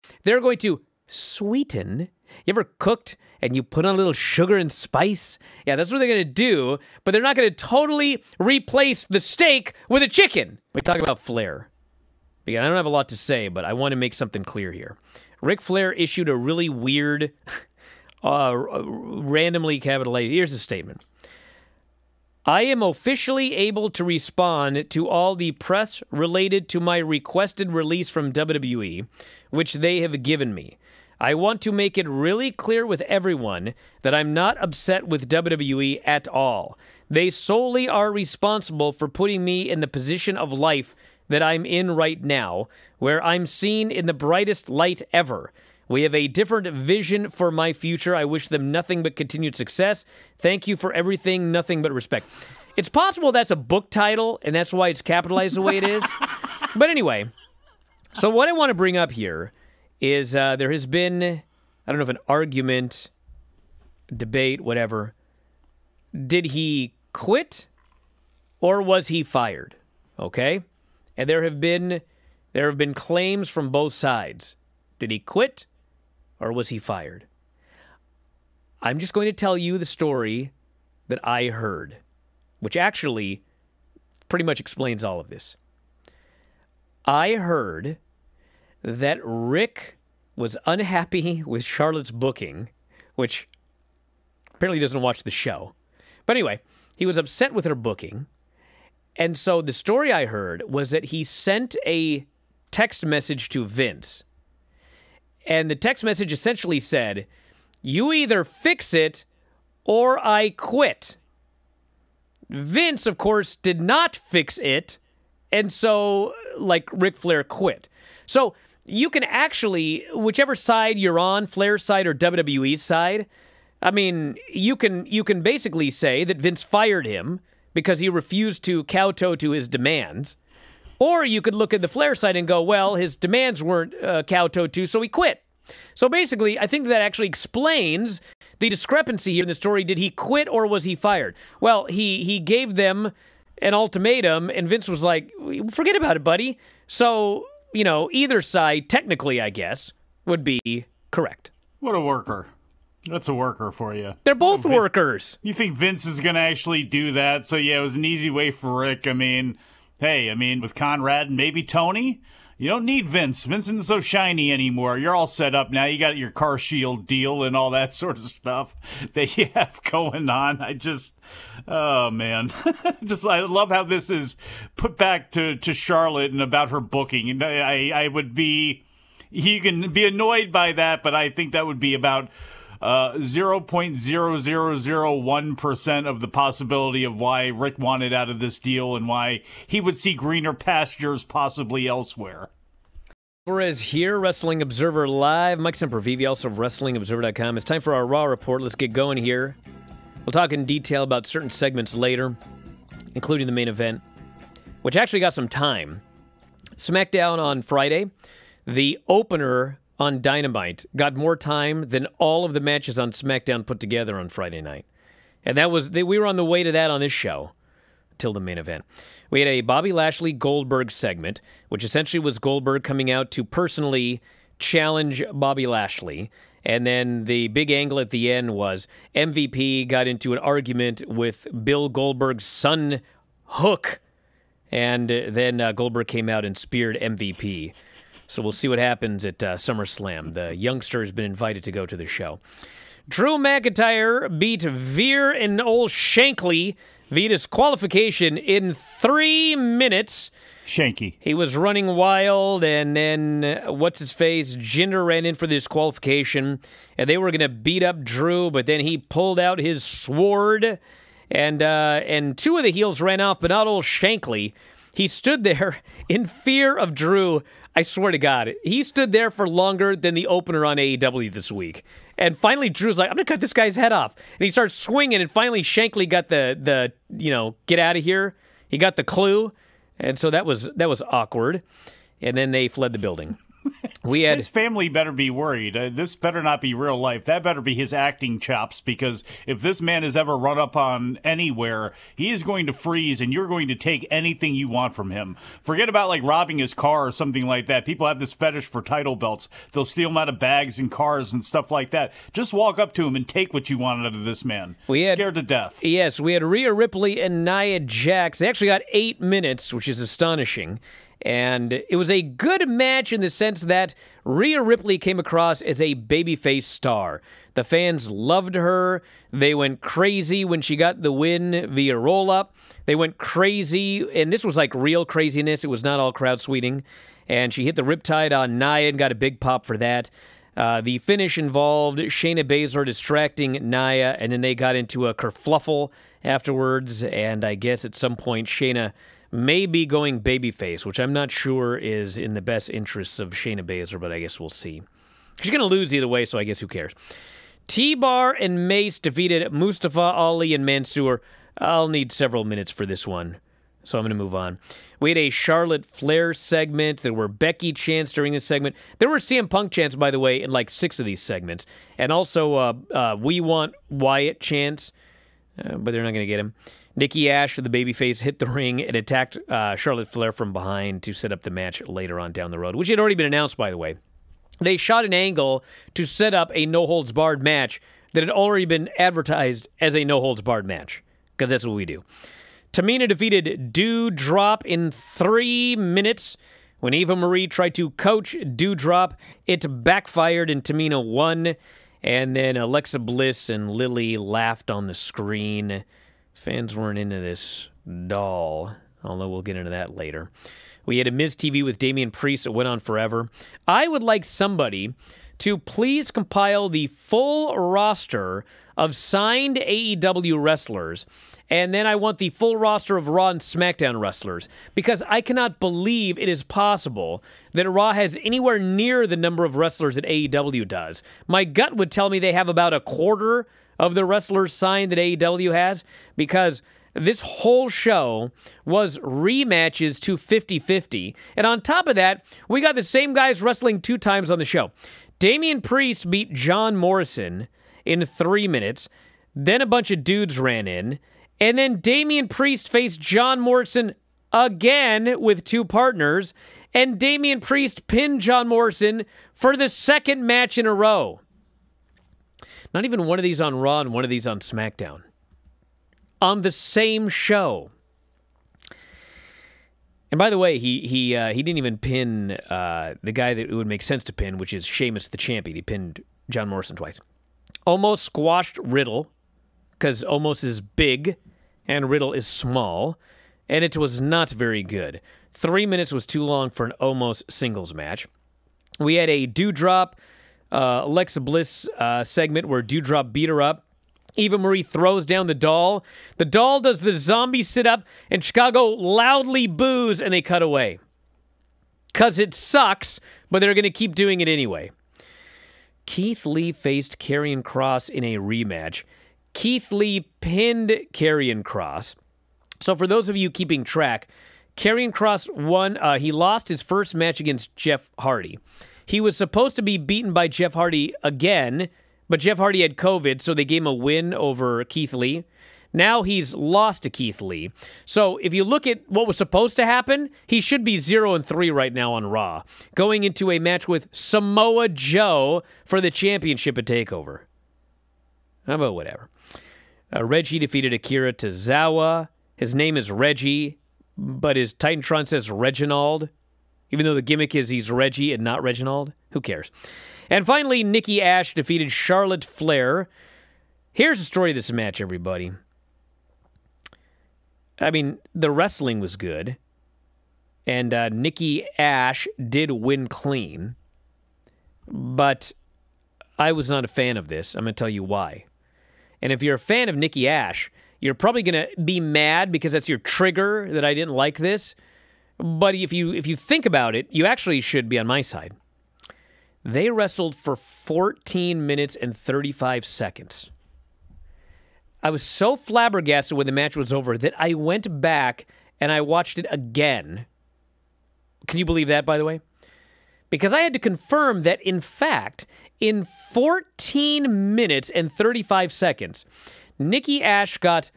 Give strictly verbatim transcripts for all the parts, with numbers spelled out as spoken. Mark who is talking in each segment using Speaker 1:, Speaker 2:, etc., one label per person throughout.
Speaker 1: They're going to sweeten. You ever cooked and you put on a little sugar and spice? Yeah, that's what they're going to do, but they're not going to totally replace the steak with a chicken. We talk about Flair. Again, I don't have a lot to say, but I want to make something clear here. Ric Flair issued a really weird, uh, randomly capitalized. Here's the statement. I am officially able to respond to all the press related to my requested release from W W E, which they have given me. I want to make it really clear with everyone that I'm not upset with W W E at all. They solely are responsible for putting me in the position of life that I'm in right now, where I'm seen in the brightest light ever. We have a different vision for my future. I wish them nothing but continued success. Thank you for everything, nothing but respect. It's possible that's a book title, and that's why it's capitalized the way it is. But anyway, so what I want to bring up here is uh, there has been, I don't know if an argument, debate, whatever. Did he quit or was he fired? Okay? And there have been there have been claims from both sides. Did he quit or was he fired? I'm just going to tell you the story that I heard, which actually pretty much explains all of this. I heard that Rick was unhappy with Charlotte's booking, which apparently doesn't watch the show. But anyway, he was upset with her booking. And so the story I heard was that he sent a text message to Vince. And the text message essentially said, you either fix it or I quit. Vince, of course, did not fix it. And so, like, Ric Flair quit. So you can actually, whichever side you're on, Flair's side or W W E's side, I mean, you can you can basically say that Vince fired him because he refused to kowtow to his demands. Or you could look at the Flair side and go, well, his demands weren't uh, kowtowed to, so he quit. So basically, I think that actually explains the discrepancy here in the story. Did he quit or was he fired? Well, he, he gave them an ultimatum, and Vince was like, forget about it, buddy. So, you know, either side, technically, I guess, would be correct.
Speaker 2: What a worker. That's a worker for you.
Speaker 1: They're both
Speaker 2: Vin-
Speaker 1: workers.
Speaker 2: You think Vince is going to actually do that? So, yeah, it was an easy way for Rick. I mean, hey, I mean, with Conrad and maybe Tony, you don't need Vince. Vince isn't so shiny anymore. You're all set up now. You got your car shield deal and all that sort of stuff that you have going on. I just, oh, man. just I love how this is put back to, to Charlotte and about her booking. And I, I would be, you can be annoyed by that, but I think that would be about Uh, zero point zero zero zero one percent of the possibility of why Rick wanted out of this deal and why he would see greener pastures possibly elsewhere.
Speaker 1: Alvarez here, Wrestling Observer Live. Mike Sempervive, also of Wrestling Observer dot com. It's time for our Raw report. Let's get going here. We'll talk in detail about certain segments later, including the main event, which actually got some time. SmackDown on Friday. The opener on Dynamite got more time than all of the matches on SmackDown put together on Friday night. And that was, they, we were on the way to that on this show until the main event. We had a Bobby Lashley Goldberg segment, which essentially was Goldberg coming out to personally challenge Bobby Lashley. And then the big angle at the end was M V P got into an argument with Bill Goldberg's son, Hook. And then uh, Goldberg came out and speared M V P. So we'll see what happens at uh, SummerSlam. The youngster has been invited to go to the show. Drew McIntyre beat Veer and old Shankly via disqualification in three minutes.
Speaker 2: Shanky.
Speaker 1: He was running wild, and then, uh, what's-his-face, Jinder ran in for the disqualification, and they were going to beat up Drew, but then he pulled out his sword, and, uh, and two of the heels ran off, but not old Shankly. He stood there in fear of Drew. I swear to God, he stood there for longer than the opener on A E W this week. And finally, Drew's like, I'm going to cut this guy's head off. And he starts swinging, and finally Shankly got the, the you know, get out of here. He got the clue. And so that was that was awkward. And then they fled the building. We had
Speaker 2: his family better be worried. Uh, this better not be real life. That better be his acting chops, because if this man is ever run up on anywhere, he is going to freeze, and you're going to take anything you want from him. Forget about like robbing his car or something like that. People have this fetish for title belts. They'll steal them out of bags and cars and stuff like that. Just walk up to him and take what you want out of this man.
Speaker 1: We had,
Speaker 2: Scared to death.
Speaker 1: Yes, we had Rhea Ripley and Nia Jax. They actually got eight minutes, which is astonishing. And it was a good match in the sense that Rhea Ripley came across as a babyface star. The fans loved her. They went crazy when she got the win via roll-up. They went crazy, and this was like real craziness. It was not all crowd sweeting. And she hit the riptide on Nia and got a big pop for that. Uh, the finish involved Shayna Baszler distracting Nia, and then they got into a kerfluffle afterwards, and I guess at some point Shayna may be going babyface, which I'm not sure is in the best interests of Shayna Baszler, but I guess we'll see. She's going to lose either way, so I guess who cares. T-Bar and Mace defeated Mustafa Ali and Mansoor. I'll need several minutes for this one, so I'm going to move on. We had a Charlotte Flair segment. There were Becky chants during this segment. There were C M Punk chants, by the way, in like six of these segments. And also uh, uh, We Want Wyatt chants, uh, but they're not going to get him. Nikki Ash, the babyface, hit the ring and attacked uh, Charlotte Flair from behind to set up the match later on down the road, which had already been announced, by the way. They shot an angle to set up a no-holds-barred match that had already been advertised as a no-holds-barred match, because that's what we do. Tamina defeated Doudrop in three minutes. When Eva Marie tried to coach Doudrop, it backfired and Tamina won. And then Alexa Bliss and Lily laughed on the screen. Fans weren't into this doll, although we'll get into that later. We had a Miz T V with Damian Priest that went on forever. I would like somebody to please compile the full roster of signed A E W wrestlers, and then I want the full roster of Raw and SmackDown wrestlers, because I cannot believe it is possible that Raw has anywhere near the number of wrestlers that A E W does. My gut would tell me they have about a quarter of the wrestlers signed that A E W has, because this whole show was rematches to fifty fifty. And on top of that, we got the same guys wrestling two times on the show. Damian Priest beat John Morrison in three minutes. Then a bunch of dudes ran in. And then Damian Priest faced John Morrison again with two partners. And Damian Priest pinned John Morrison for the second match in a row. Not even one of these on Raw and one of these on SmackDown. On the same show. And by the way, he he uh, he didn't even pin uh, the guy that it would make sense to pin, which is Sheamus the Champion. He pinned John Morrison twice. Almost squashed Riddle, because Omos is big and Riddle is small, and it was not very good. Three minutes was too long for an Omos singles match. We had a Doudrop Uh, Alexa Bliss uh, segment where Doudrop beat her up. Eva Marie throws down the doll. The doll does the zombie sit-up, and Chicago loudly boos, and they cut away. Because it sucks, but they're going to keep doing it anyway. Keith Lee faced Karrion Kross in a rematch. Keith Lee pinned Karrion Kross. So for those of you keeping track, Karrion Kross won. Uh, he lost his first match against Jeff Hardy. He was supposed to be beaten by Jeff Hardy again, but Jeff Hardy had COVID, so they gave him a win over Keith Lee. Now he's lost to Keith Lee. So if you look at what was supposed to happen, he should be zero and three right now on Raw, going into a match with Samoa Joe for the championship at TakeOver. How about whatever? Uh, Reggie defeated Akira Tozawa. His name is Reggie, but his Titantron says Reginald. Even though the gimmick is he's Reggie and not Reginald. Who cares? And finally, Nikki Ash defeated Charlotte Flair. Here's the story of this match, everybody. I mean, the wrestling was good. And uh, Nikki Ash did win clean. But I was not a fan of this. I'm going to tell you why. And if you're a fan of Nikki Ash, you're probably going to be mad because that's your trigger that I didn't like this. But if you if you think about it, you actually should be on my side. They wrestled for fourteen minutes and thirty-five seconds. I was so flabbergasted when the match was over that I went back and I watched it again. Can you believe that, by the way? because I had to confirm that, in fact, in fourteen minutes and thirty-five seconds, Nikki Ash got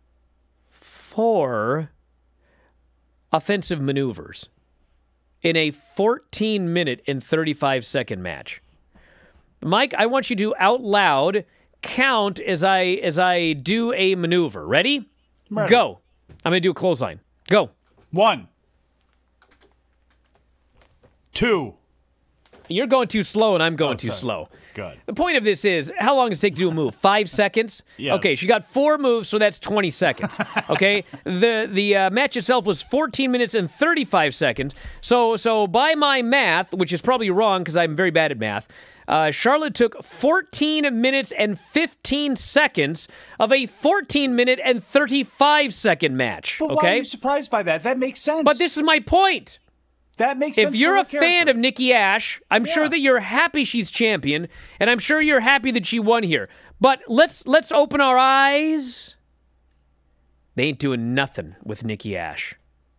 Speaker 1: four offensive maneuvers in a fourteen minute and thirty-five second match. Mike, I want you to out loud count as I as I do a maneuver. Ready?
Speaker 2: Ready.
Speaker 1: Go. I'm going to do a clothesline. Go.
Speaker 2: One. Two.
Speaker 1: You're going too slow, and I'm going
Speaker 2: Oh,
Speaker 1: too
Speaker 2: sorry.
Speaker 1: slow.
Speaker 2: Good.
Speaker 1: The point of this is, how long does it take to do a move? Five seconds?
Speaker 2: Yes.
Speaker 1: Okay, she got four moves, so that's twenty seconds. Okay? the the uh, match itself was fourteen minutes and thirty-five seconds. So, so by my math, which is probably wrong because I'm very bad at math, uh, Charlotte took fourteen minutes and fifteen seconds of a fourteen minute and thirty-five second match.
Speaker 2: But
Speaker 1: okay?
Speaker 2: why are you surprised by that? That makes sense.
Speaker 1: But this is my point.
Speaker 2: That makes sense.
Speaker 1: If you're
Speaker 2: for
Speaker 1: a
Speaker 2: her
Speaker 1: fan
Speaker 2: character.
Speaker 1: of Nikki Ash, I'm
Speaker 2: Yeah.
Speaker 1: sure that you're happy she's champion, and I'm sure you're happy that she won here. But let's let's open our eyes. They ain't doing nothing with Nikki Ash.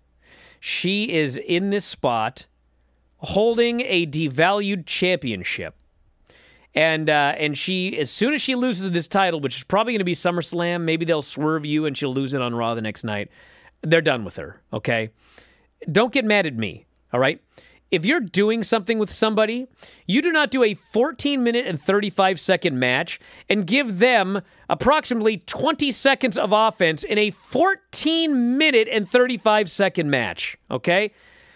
Speaker 1: She is in this spot holding a devalued championship. And uh, and she, as soon as she loses this title, which is probably going to be SummerSlam, maybe they'll swerve you and she'll lose it on Raw the next night. They're done with her, okay? Don't get mad at me. All right? If you're doing something with somebody, you do not do a fourteen minute and thirty-five second match and give them approximately twenty seconds of offense in a fourteen minute and thirty-five second match. Okay?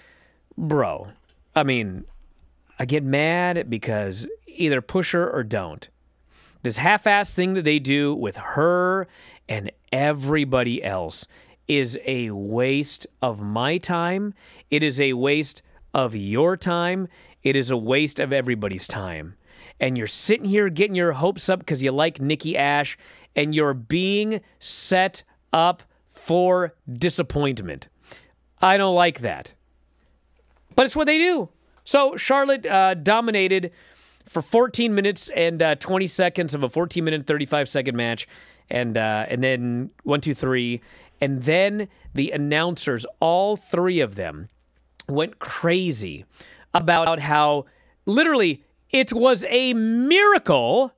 Speaker 1: Bro, I mean, I get mad because either push her or don't. This half-ass thing that they do with her and everybody else is a waste of my time. It is a waste of your time. It is a waste of everybody's time. And you're sitting here getting your hopes up because you like Nikki Ash, and you're being set up for disappointment. I don't like that. But it's what they do. So Charlotte uh, dominated for fourteen minutes and uh, twenty seconds of a fourteen minute, thirty-five second match. And, uh, and then one, two, three. And then the announcers, all three of them, went crazy about how literally it was a miracle.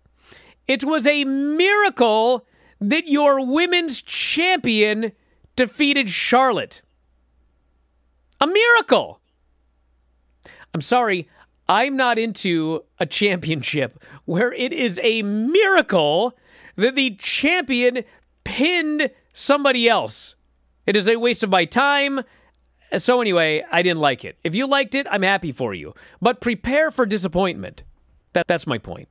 Speaker 1: It was a miracle that your women's champion defeated Charlotte. A miracle. I'm sorry, I'm not into a championship where it is a miracle that the champion pinned somebody else. It is a waste of my time. So anyway, I didn't like it. If you liked it, I'm happy for you. But prepare for disappointment. That, that's my point.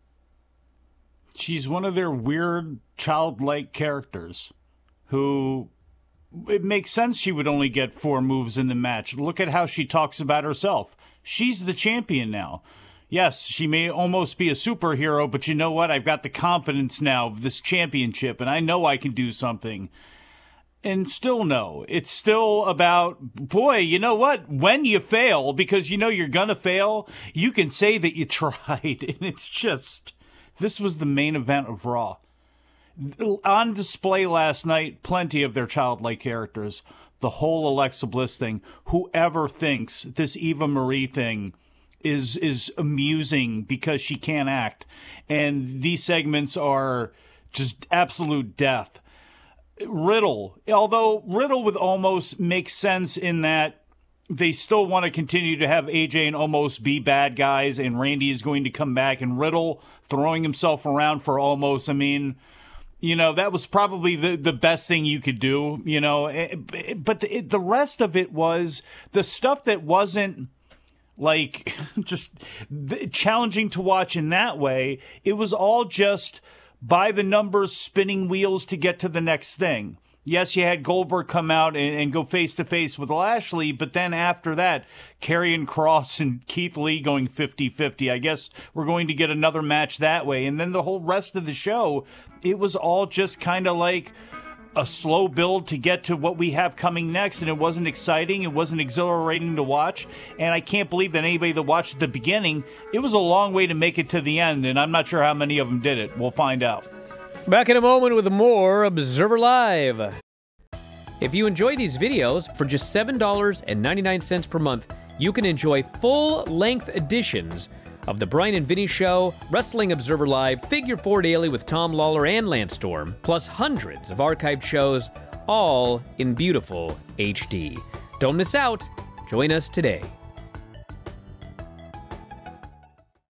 Speaker 2: She's one of their weird, childlike characters who... It makes sense she would only get four moves in the match. Look at how she talks about herself. She's the champion now. Yes, she may almost be a superhero, but you know what? I've got the confidence now of this championship, and I know I can do something. And still no. It's still about, boy, you know what? When you fail, because you know you're going to fail, you can say that you tried. And it's just, this was the main event of Raw. On display last night, plenty of their childlike characters. The whole Alexa Bliss thing. Whoever thinks this Eva Marie thing is is amusing because she can't act. And these segments are just absolute death. Riddle, although Riddle would almost make sense in that they still want to continue to have A J and Omos be bad guys, and Randy is going to come back, and Riddle throwing himself around for Omos. I mean, you know, that was probably the, the best thing you could do, you know. But the, the rest of it was the stuff that wasn't, like, just challenging to watch in that way. It was all just by the numbers, spinning wheels to get to the next thing. Yes, you had Goldberg come out and, and go face-to-face with Lashley, but then after that, Karrion Kross and Keith Lee going fifty-fifty. I guess we're going to get another match that way. And then the whole rest of the show, it was all just kind of like a slow build to get to what we have coming next, and it wasn't exciting, it wasn't exhilarating to watch, and I can't believe that anybody that watched at the beginning, it was a long way to make it to the end, and I'm not sure how many of them did it. We'll find out.
Speaker 1: Back in a moment with more Observer Live. If you enjoy these videos, for just seven dollars and ninety-nine cents per month, you can enjoy full-length editions of The Bryan and Vinny Show, Wrestling Observer Live, Figure Four Daily with Tom Lawler and Lance Storm, plus hundreds of archived shows, all in beautiful H D. Don't miss out. Join us today.